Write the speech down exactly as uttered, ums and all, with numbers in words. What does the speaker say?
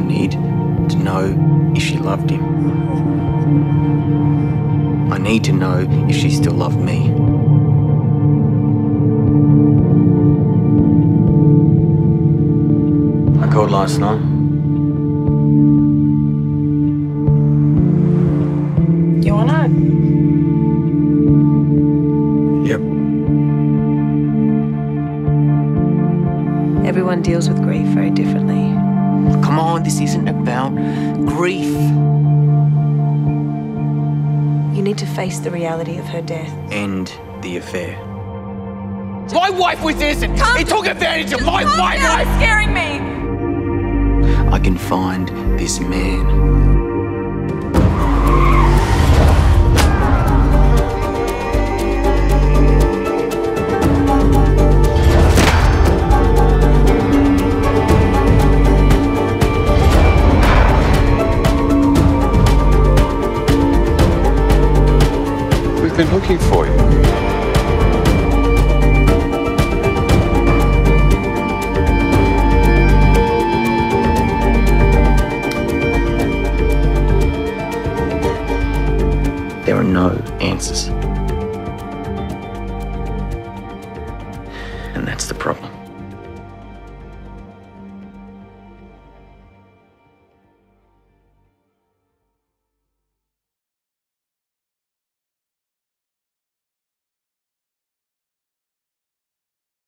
need to know if she loved him. I need to know if she still loved me. I called last night. You wanna? Yep. Everyone deals with grief very differently. Come on, this isn't about grief. You need to face the reality of her death. End the affair. My wife was innocent. Calm He took advantage of my Calm wife. down, it's scaring me. I can find this man. We've been looking for you. There are no answers. And that's the problem.